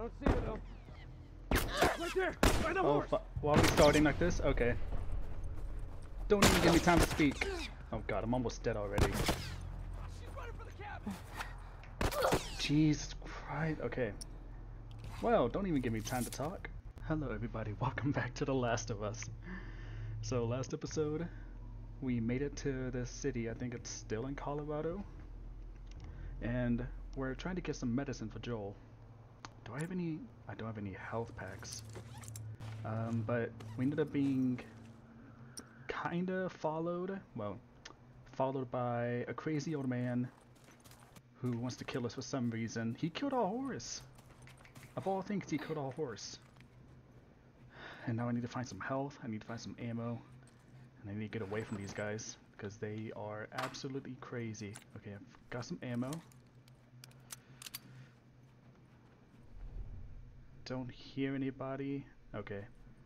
don't see her though. Right there, by the horse. While we starting like this, okay. Don't even give me time to speak. Oh god, I'm almost dead already. She's running for the cabin. Jesus Christ. Okay. Well, don't even give me time to talk. Hello everybody, welcome back to The Last of Us. So last episode, we made it to this city. I think it's still in Colorado. And we're trying to get some medicine for Joel. Do I have any? I don't have any health packs. But we ended up being kinda followed. Well, followed by a crazy old man who wants to kill us for some reason. He killed our horse. Of all things, he killed our horse. And now I need to find some health, I need to find some ammo, and I need to get away from these guys because they are absolutely crazy. Okay, I've got some ammo. Don't hear anybody. Okay.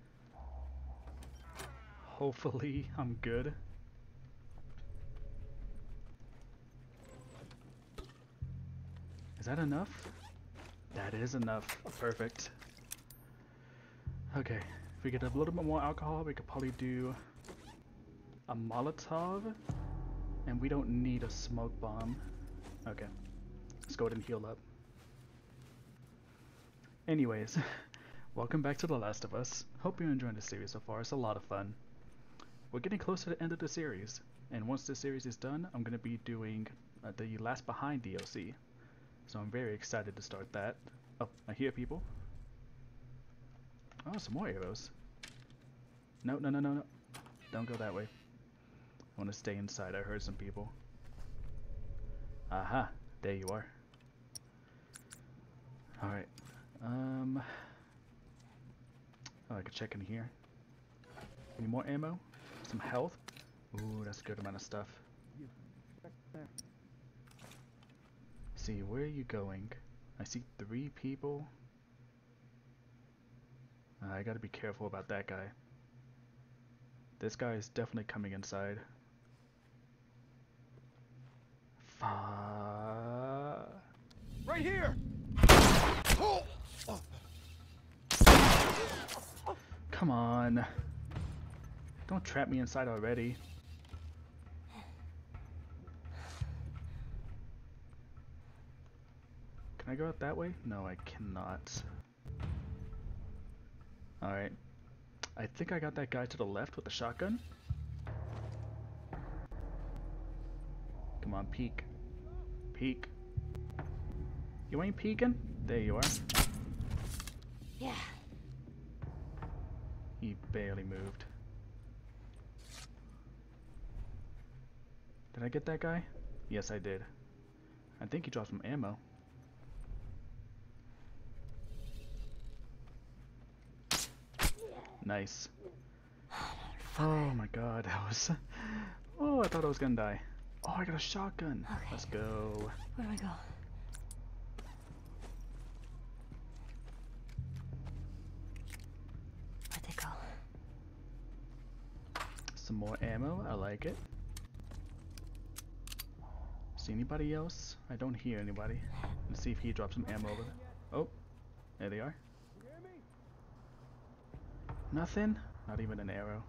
Hopefully I'm good. Is that enough? That is enough. Perfect. Okay. If we get a little bit more alcohol, we could probably do a Molotov. And we don't need a smoke bomb. Okay. Let's go ahead and heal up. Anyways, welcome back to The Last of Us. Hope you're enjoying the series so far. It's a lot of fun. We're getting close to the end of the series. And once this series is done, I'm going to be doing the Last Behind DLC. So I'm very excited to start that. Oh, I hear people. Oh, some more arrows. No, no, no, no, no. Don't go that way. I want to stay inside. I heard some people. Aha, there you are. Alright. Oh, I could check in here. Any more ammo? Some health? Ooh, that's a good amount of stuff. See, where are you going? I see 3 people. I gotta be careful about that guy. This guy is definitely coming inside. Right here. Come on. Don't trap me inside already. Can I go out that way? No, I cannot. Alright. I think I got that guy to the left with the shotgun. Come on, peek. Peek. You ain't peeking? There you are. Yeah. He barely moved. Did I get that guy? Yes, I did. I think he dropped some ammo. Nice. Oh my god, that was... Oh, I thought I was gonna die. Oh, I got a shotgun. Okay. Let's go. Where do I go? Where'd they go? Some more ammo. I like it. See anybody else? I don't hear anybody. Let's see if he drops some ammo over there. Oh, there they are. Nothing? Not even an arrow.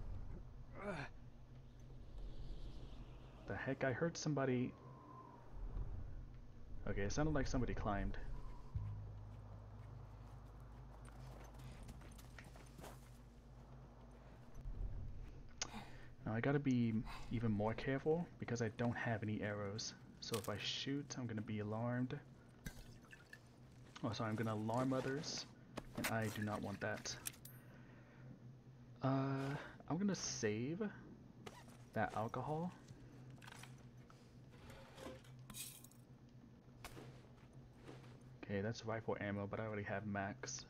The heck? I heard somebody... Okay, it sounded like somebody climbed. Now I gotta be even more careful because I don't have any arrows. So if I shoot, I'm gonna be alarmed. Oh, sorry, I'm gonna alarm others. And I do not want that. I'm gonna save that alcohol. Okay, that's rifle ammo, but I already have max.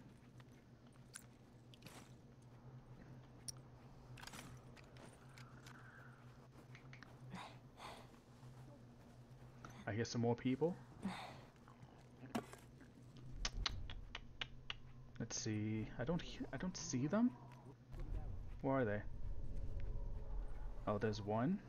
I hear some more people. Let's see. I don't see them. Where are they? Oh, there's one.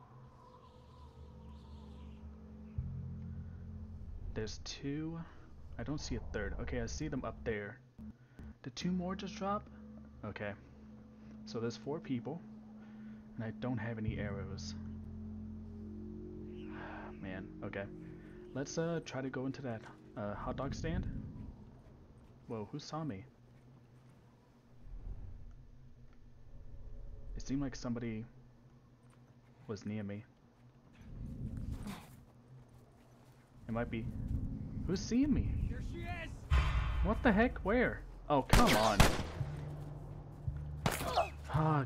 There's 2. I don't see a third. Okay, I see them up there. Did 2 more just drop? Okay. So there's 4 people. And I don't have any arrows. Man, okay. Let's try to go into that hot dog stand. Whoa, who saw me? It seemed like somebody was near me. It might be. Who's seeing me? Here she is! What the heck? Where? Oh, come on. Ah.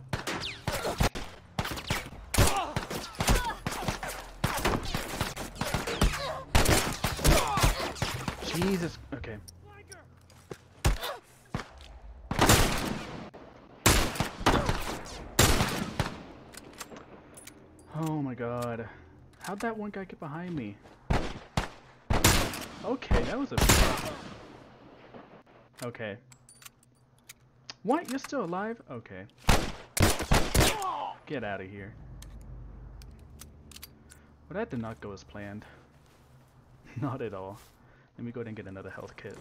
Jesus. Okay. Oh my god. How'd that one guy get behind me? Okay, that was a... Okay. What? You're still alive? Okay. Get out of here. Well, that did not go as planned. Not at all. Let me go ahead and get another health kit.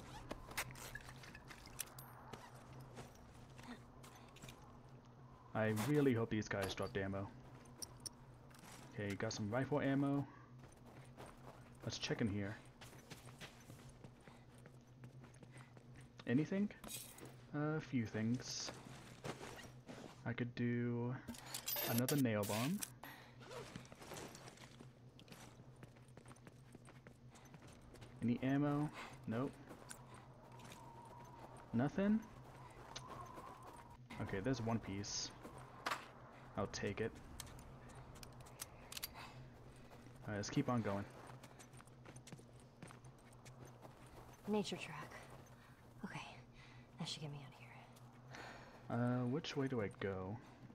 I really hope these guys dropped ammo. Okay, got some rifle ammo. Let's check in here. Anything? A few things. I could do another nail bomb. Any ammo? Nope. Nothing? Okay, there's one piece. I'll take it. Alright, let's keep on going. Nature track. Okay, that should get me out of here. Which way do I go?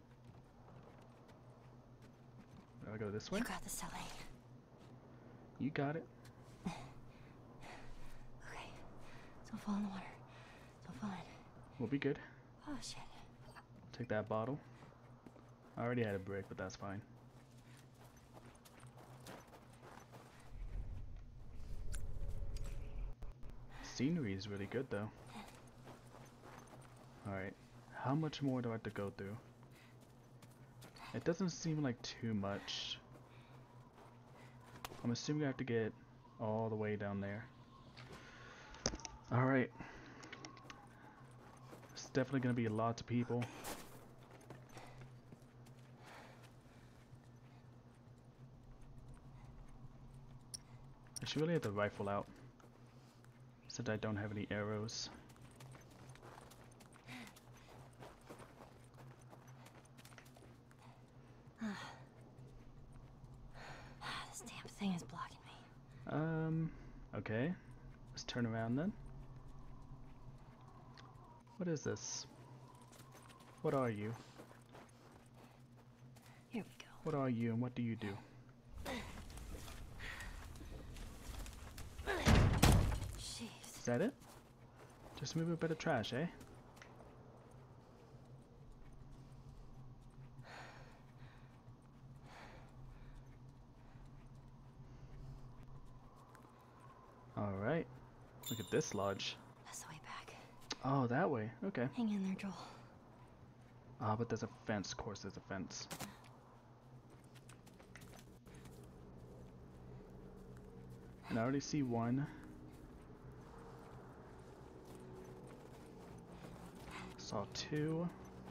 Do I go this way? You got this, Ellie. You got it. Okay, don't fall in the water. Don't fall in. We'll be good. Oh shit. Take that bottle. I already had a brick, but that's fine. Scenery is really good though. Alright, how much more do I have to go through? It doesn't seem like too much. I'm assuming I have to get all the way down there. Alright. It's definitely gonna be lots of people. I should really have the rifle out, since I don't have any arrows. This damn thing is blocking me. Okay. Let's turn around then. What is this? What are you? Here we go. What are you and what do you do? Jeez. Is that it? Just move a bit of trash, eh? Alright. Look at this lodge. That's the way back. Oh, that way. Okay. Hang in there, Joel. Ah, but there's a fence. Of course there's a fence. And I already see one. Saw 2.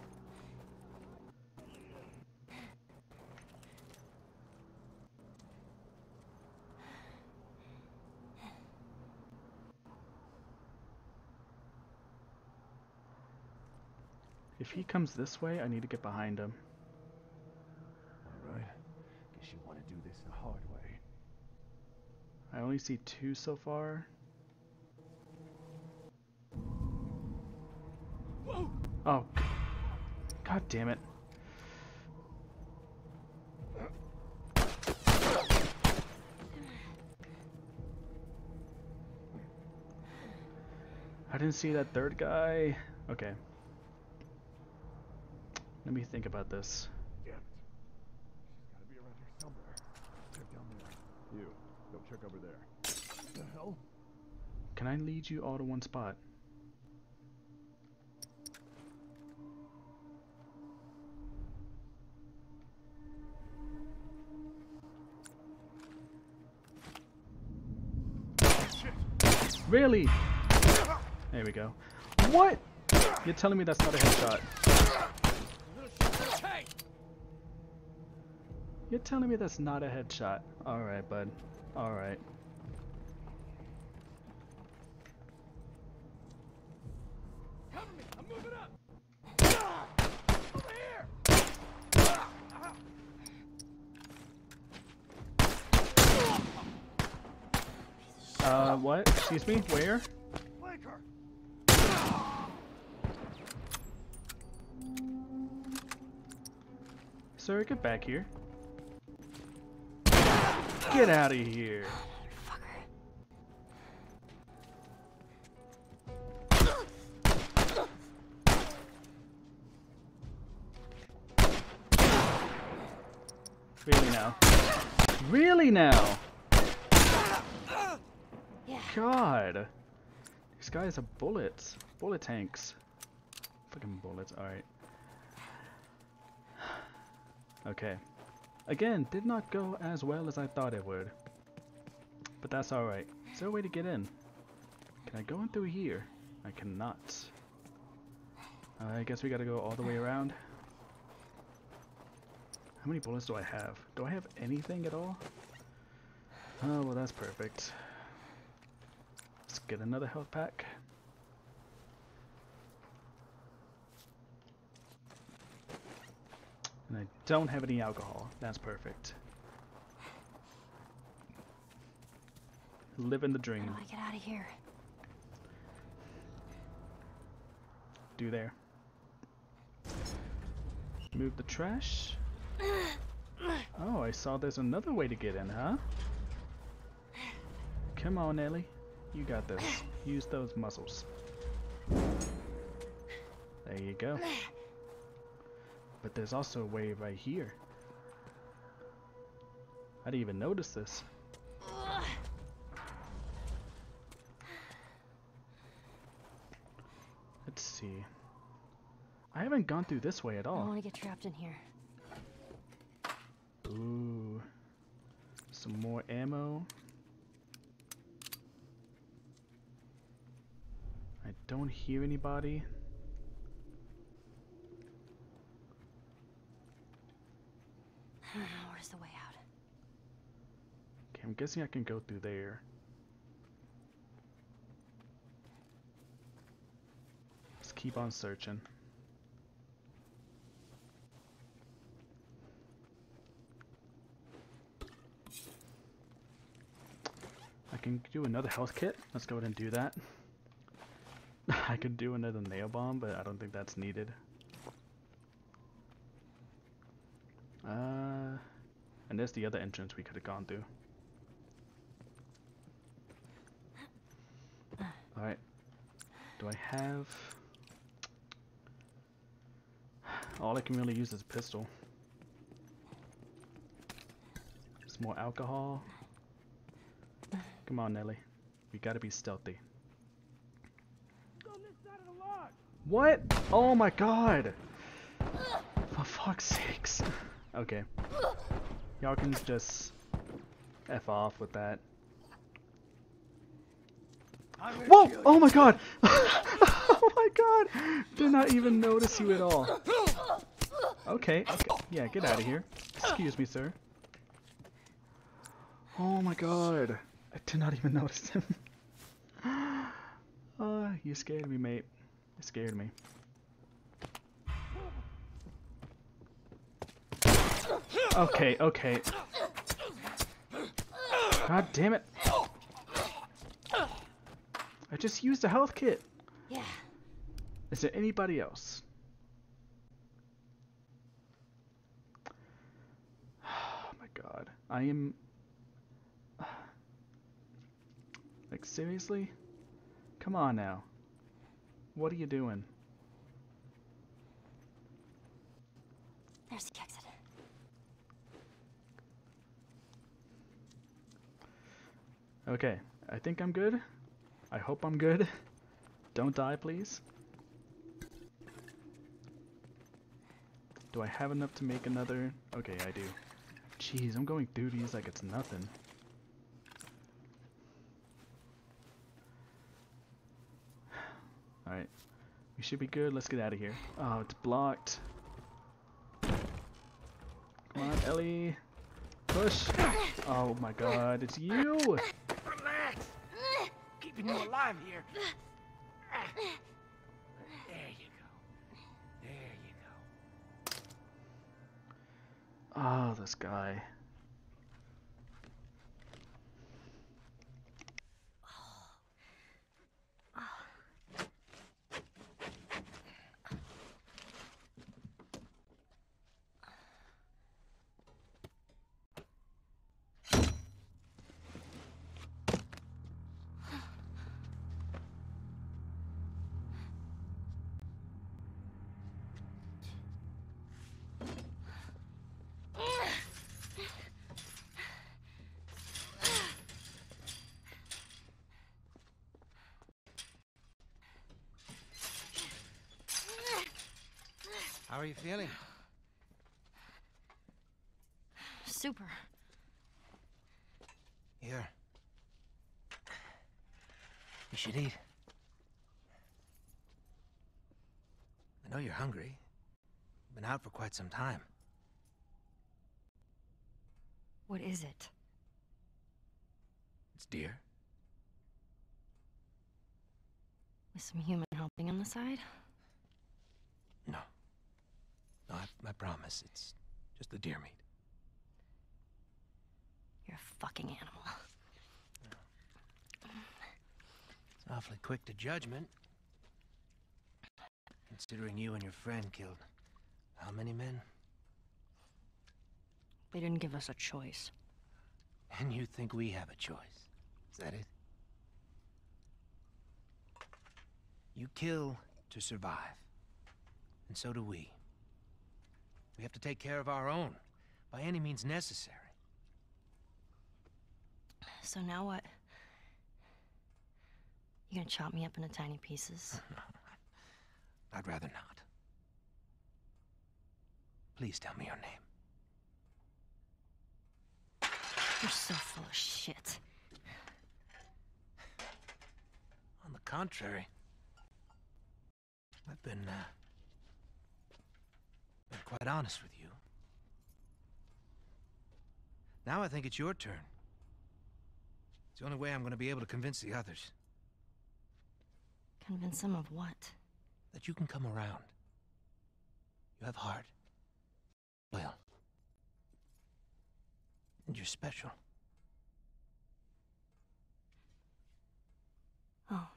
If he comes this way, I need to get behind him. Alright. Guess you want to do this the hard way. I only see 2 so far. Whoa! Oh. God damn it. I didn't see that third guy. Okay. Let me think about this. Damn it. She's gotta be around here somewhere. Check down there. You, go check over there. What the hell? Can I lead you all to one spot? Really? There we go. What? You're telling me that's not a headshot? You're telling me that's not a headshot? Alright, bud. Alright. Cover me! I'm moving up! Over here! What? Excuse me? Where? Flanker! Sir, get back here. Get out of here. Really now? Really now? Yeah. God. These guys are bullets. Bullet tanks. Fucking bullets. Alright. Okay. Again, did not go as well as I thought it would. But that's alright. Is there a way to get in? Can I go in through here? I cannot. I guess we gotta go all the way around. How many bullets do I have? Do I have anything at all? Oh, well that's perfect. Let's get another health pack. And I don't have any alcohol. That's perfect. Living the dream. How do I get out of here? Do there. Move the trash. Oh, I saw there's another way to get in, huh? Come on, Ellie. You got this. Use those muscles. There you go. But there's also a way right here. I didn't even notice this. Let's see. I haven't gone through this way at I don't all. want to get trapped in here. Ooh. Some more ammo. I don't hear anybody. Where's the way out? Okay, I'm guessing I can go through there. Let's keep on searching. I can do another health kit. Let's go ahead and do that. I could do another nail bomb, but I don't think that's needed. And there's the other entrance we could have gone through. Alright. Do I have... All I can really use is a pistol. Some more alcohol. Come on, Nelly. We gotta be stealthy. On this side of the log! What? Oh my god! For fuck's sakes. Okay. Y'all can just F off with that. Whoa! Oh my god! Oh my god! Did not even notice you at all. Okay, okay. Yeah, get out of here. Excuse me, sir. Oh my god. I did not even notice him. You scared me, mate. You scared me. Okay, okay. God damn it. I just used a health kit. Yeah. Is there anybody else? Oh my god. I am... Like, seriously? Come on now. What are you doing? There's the exit. Okay, I think I'm good. I hope I'm good. Don't die, please. Do I have enough to make another? Okay, I do. Jeez, I'm going through these like it's nothing. Alright. We should be good. Let's get out of here. Oh, it's blocked. Come on, Ellie. Push. Oh my god, it's you! Relax. Keeping you alive here. There you go. There you go. Oh, this guy. How are you feeling? Super. Here. You should eat. I know you're hungry. You've been out for quite some time. What is it? It's deer. With some human helping on the side? No. No, I promise. It's just the deer meat. You're a fucking animal. It's awfully quick to judgment. Considering you and your friend killed how many men? They didn't give us a choice. And you think we have a choice? Is that it? You kill to survive. And so do we. We have to take care of our own, by any means necessary. So now what? You gonna chop me up into tiny pieces? I'd rather not. Please tell me your name. You're so full of shit. On the contrary, I've been quite honest with you. Now I think it's your turn. It's the only way I'm going to be able to convince the others Convince them of what? that you can come around. You have heart. Well. And you're special. Oh.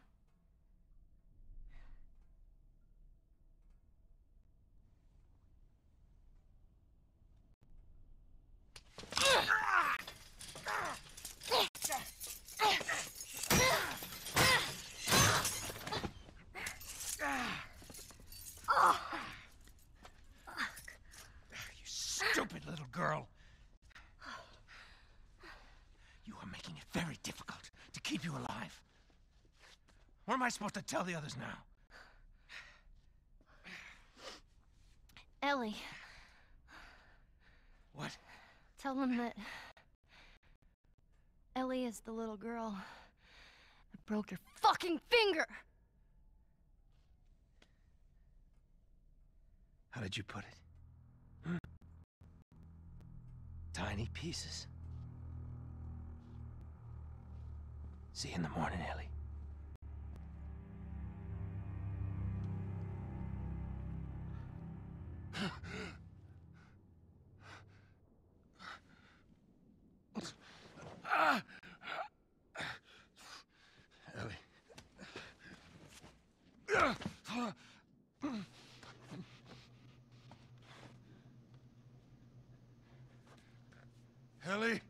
You stupid little girl. You are making it very difficult to keep you alive. What am I supposed to tell the others now? Ellie, What? tell them that Ellie is the little girl that broke your fucking finger. How did you put it? Tiny pieces. See you in the morning, Ellie. Ellie. Ellie?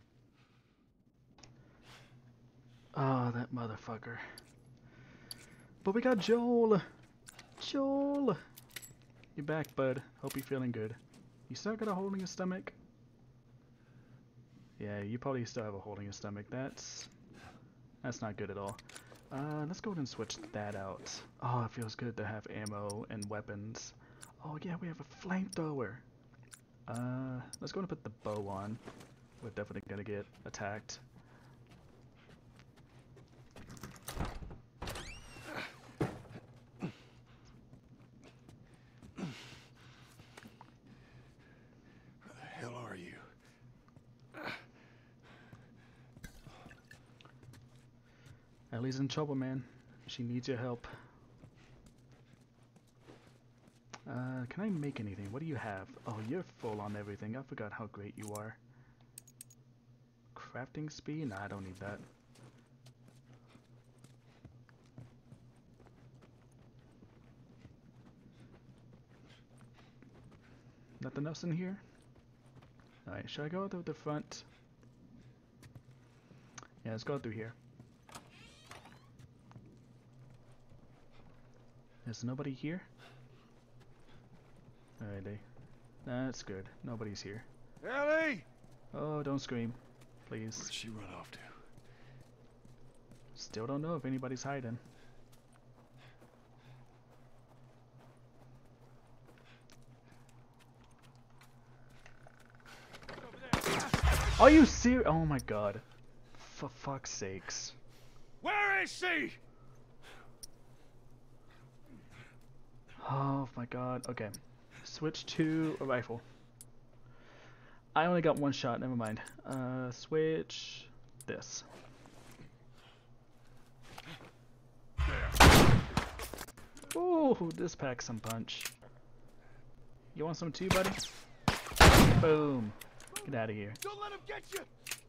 Oh, that motherfucker. But we got Joel. Joel. You're back, bud. Hope you're feeling good. You still got a hole in your stomach? Yeah, you probably still have a hole in your stomach. That's not good at all. Let's go ahead and switch that out. Oh, it feels good to have ammo and weapons. Oh yeah, we have a flamethrower. Let's go and put the bow on. We're definitely gonna get attacked. Where the hell are you? Ellie's in trouble, man. She needs your help. Can I make anything? What do you have? Oh, you're full on everything. I forgot how great you are. Crafting speed? Nah, I don't need that. Nothing else in here? Alright, should I go through the front? Yeah, let's go through here. There's nobody here? Alrighty. That's good. Nobody's here. Ellie! Oh, don't scream. Please. Where'd she run off to? Still don't know if anybody's hiding. Are you serious? Oh my god. For fuck's sakes. Where is she? Oh my god. Okay. Switch to a rifle. I only got one shot, never mind. Switch this. Ooh, this packs some punch. You want some too, buddy? Boom. Get out of here. Don't let him get you!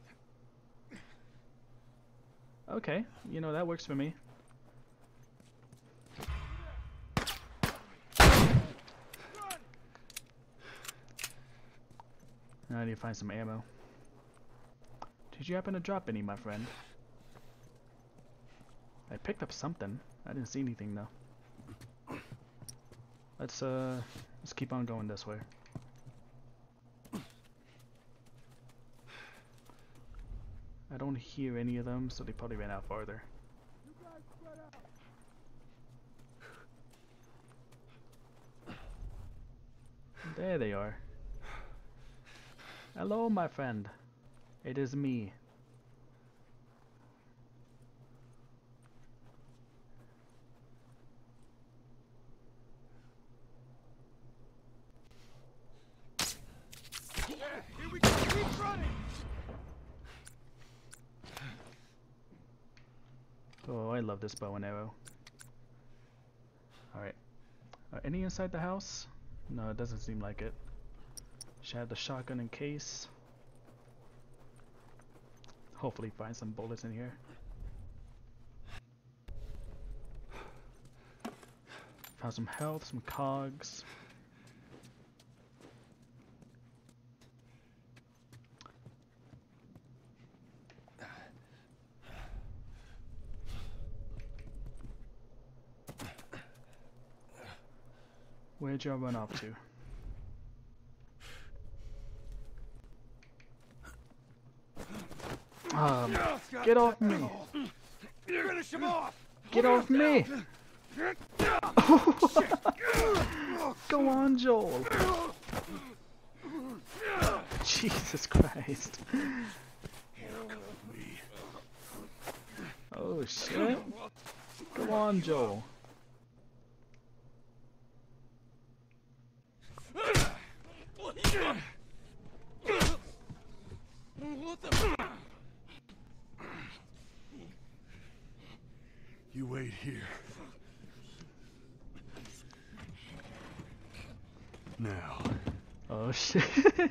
Okay, you know, that works for me. Now I need to find some ammo. Did you happen to drop any, my friend? I picked up something. I didn't see anything though. Let's keep on going this way. I don't hear any of them, so they probably ran out farther. There they are. Hello, my friend. It is me. Yeah, here we go! Keep running! Oh, I love this bow and arrow. Alright. Are any inside the house? No, it doesn't seem like it. Should have the shotgun in case. Hopefully find some bullets in here. Found some health, some cogs. Where'd y'all run off to? Get off me! Finish him off! Get off me! Go on, Joel! Jesus Christ! Oh shit! Go on, Joel! You wait here. Now. Oh shit.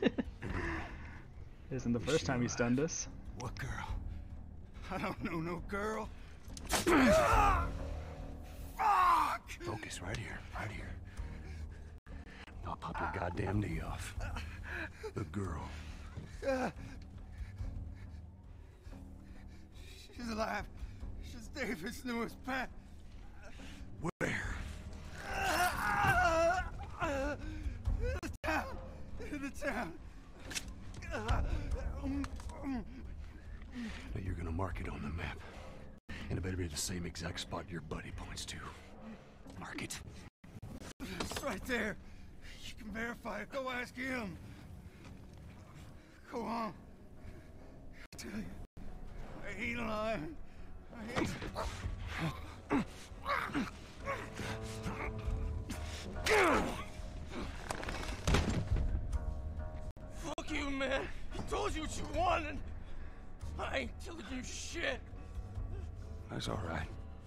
Isn't the first time he's done this. What girl? I don't know no girl. Focus right here, right here. I'll pop your goddamn knee off. The girl. She's alive. She's David's newest pet. the town. Now you're gonna mark it on the map. And it better be the same exact spot your buddy points to. Mark it. It's right there. You can verify it. Go ask him. Go on. I tell you, I ain't lying. I ain't... Fuck you, man. He told you what you wanted. I ain't telling you shit. That's all right.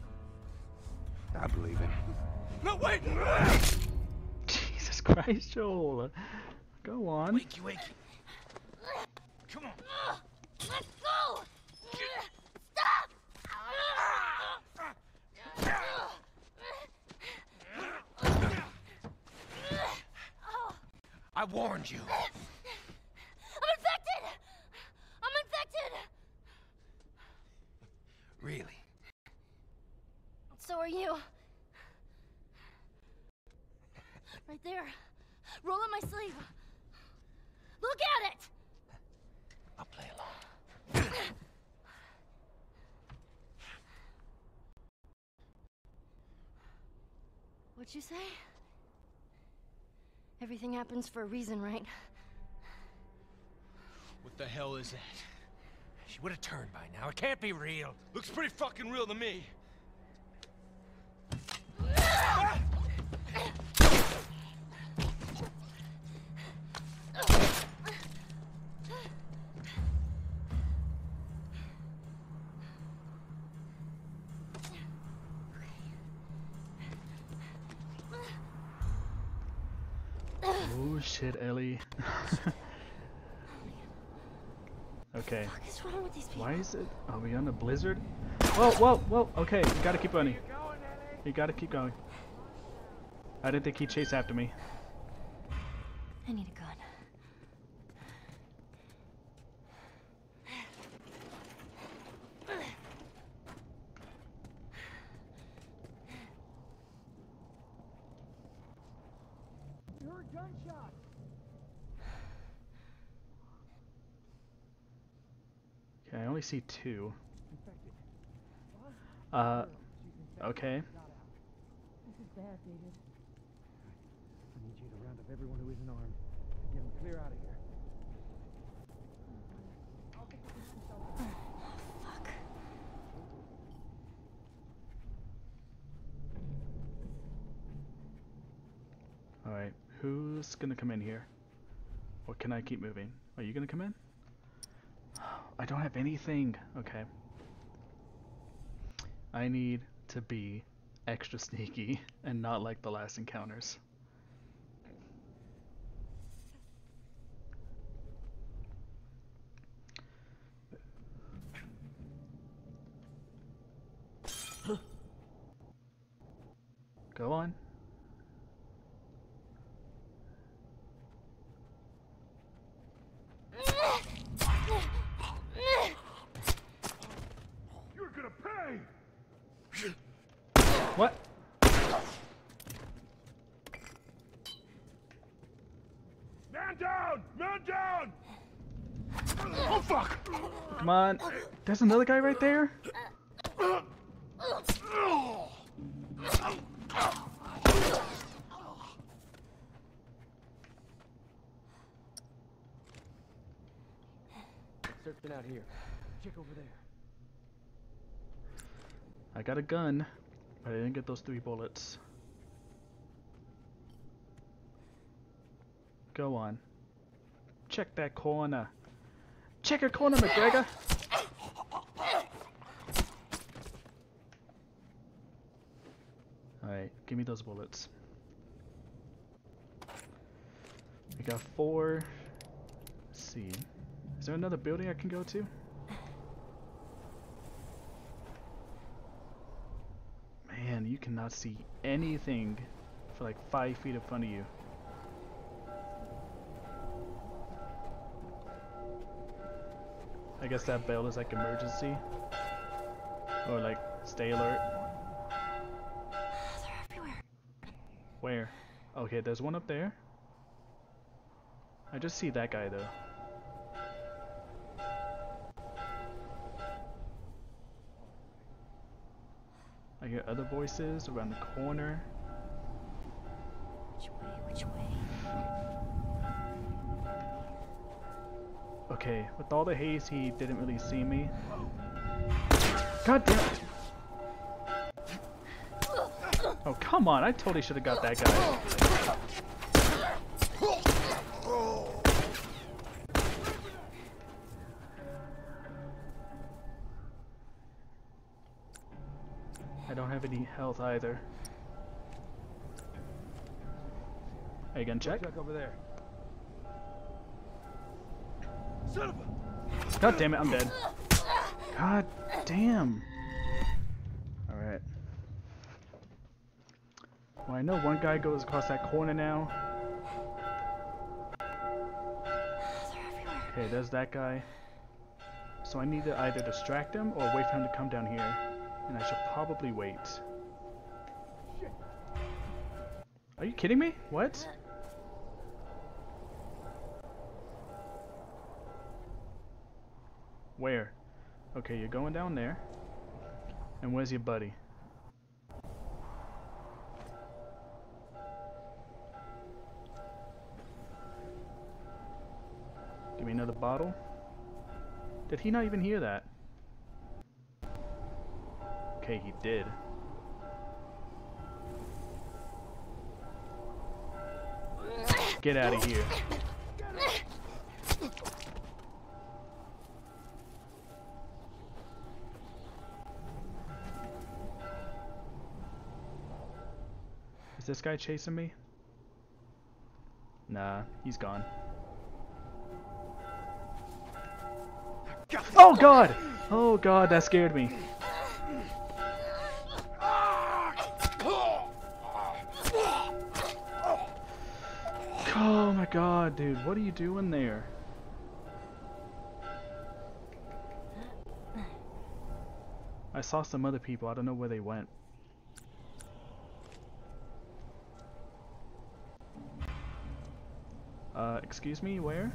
I believe him. No, wait! Jesus Christ, Joel. Go on. Wakey, wakey. Come on. Let's go! Stop! I warned you. I'm infected! I'm infected! Really? So are you. Right there. Roll up my sleeve. Look at it! I'll play along. What'd you say? Everything happens for a reason, right? What the hell is that? She would have turned by now. It can't be real. Looks pretty fucking real to me. Oh shit, Ellie. Okay. What is wrong with these people? Why is it? Are we on a blizzard? Whoa, whoa, whoa. Okay, you gotta keep running. You gotta keep going. I didn't think he'd chase after me. I need a gun. You heard gunshots. Okay, I only see two. Okay. This is bad, David. I need you to round up everyone who isn't armed and get them clear out of here. Fuck. Alright, who's gonna come in here? Or can I keep moving? Are you gonna come in? I don't have anything. Okay. I need to be extra sneaky and not like the last encounters. Go on. You're gonna pay! What? Man down! Man down! Oh fuck! Come on. There's another guy right there? Searching out here. Check over there. I got a gun, but I didn't get those 3 bullets. Go on. Check that corner. Check your corner, McGregor! Alright, give me those bullets. We got 4. Let's see. Is there another building I can go to? Man, you cannot see anything for like 5 feet in front of you. I guess that bell is like emergency. Or like stay alert. They're everywhere. Where? Okay, there's one up there. I just see that guy though. I hear other voices around the corner. Which way? Which way? Okay, with all the haze, he didn't really see me. God damn it! Oh, come on, I totally should have got that guy. I don't have any health either. Are you gonna check? Check over there. Son of a... God damn it, I'm dead. God damn. Alright. Well, I know one guy goes across that corner now. They're everywhere. Okay, there's that guy. So I need to either distract him or wait for him to come down here. And I should probably wait. Are you kidding me? What? Where? Okay, you're going down there. And where's your buddy? Give me another bottle. Did he not even hear that? Okay, he did. Get out of here. Is this guy chasing me? Nah, he's gone. Oh god! Oh god, that scared me. Oh my god, dude, what are you doing there? I saw some other people, I don't know where they went. Excuse me, where?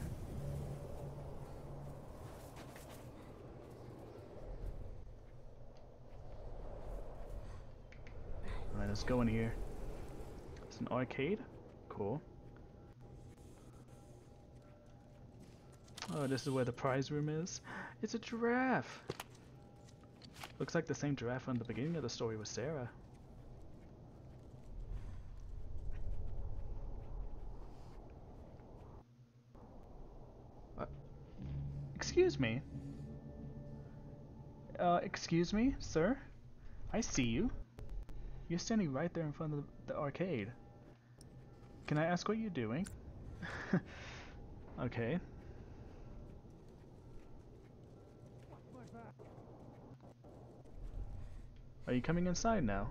Alright, let's go in here. It's an arcade? Cool. Oh, this is where the prize room is. It's a giraffe! Looks like the same giraffe from the beginning of the story with Sarah. Excuse me. Excuse me, sir? I see you. You're standing right there in front of the arcade. Can I ask what you're doing? Okay. Are you coming inside now?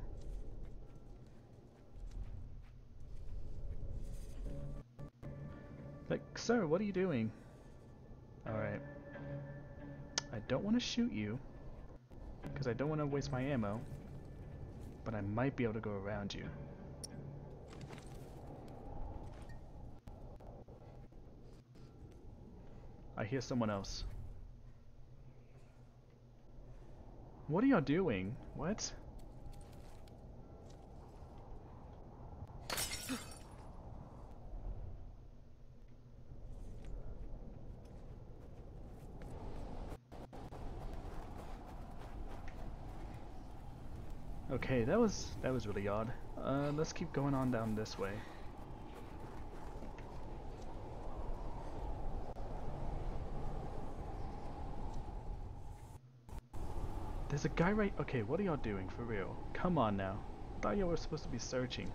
Like, sir, what are you doing? Alright. I don't want to shoot you, because I don't want to waste my ammo, but I might be able to go around you. I hear someone else. What are y'all doing? What? Okay, that was really odd. Let's keep going on down this way. There's a guy right... Okay, what are y'all doing, for real? Come on now. I thought y'all were supposed to be searching.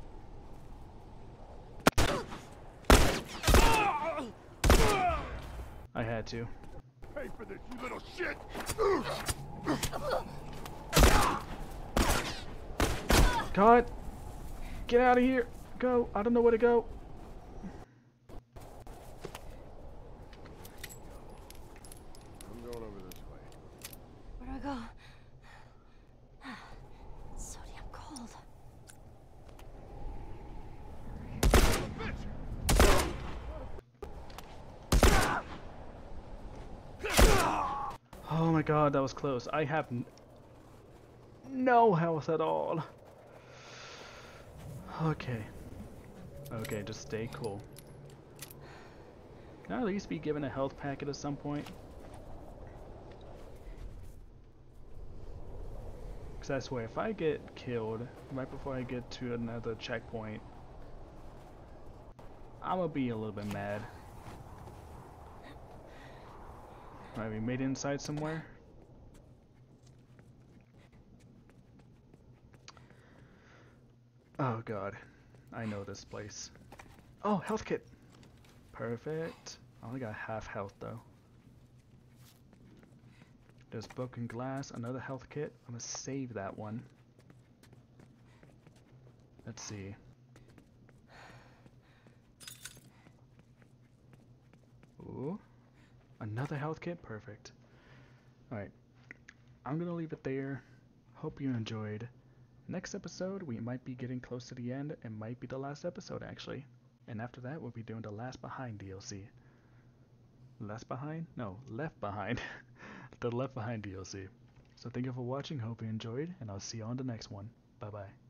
I had to. Pay for this, you little shit! God! Get out of here! Go! I don't know where to go. I'm going over this way. Where do I go? It's so damn cold. god, that was close. I have no health at all. Okay. Okay, just stay cool. Can I at least be given a health packet at some point? Because I swear, if I get killed right before I get to another checkpoint, I'm gonna be a little bit mad. Alright, we made it inside somewhere. Oh god, I know this place. Oh, health kit! Perfect. I only got half health though. There's broken glass, another health kit. I'm gonna save that one. Let's see. Ooh. Another health kit? Perfect. Alright. I'm gonna leave it there. Hope you enjoyed. Next episode, we might be getting close to the end. It might be the last episode, actually. And after that, we'll be doing the Last Behind DLC. Left Behind? No, Left Behind. The Left Behind DLC. So thank you for watching, hope you enjoyed, and I'll see you on the next one. Bye bye.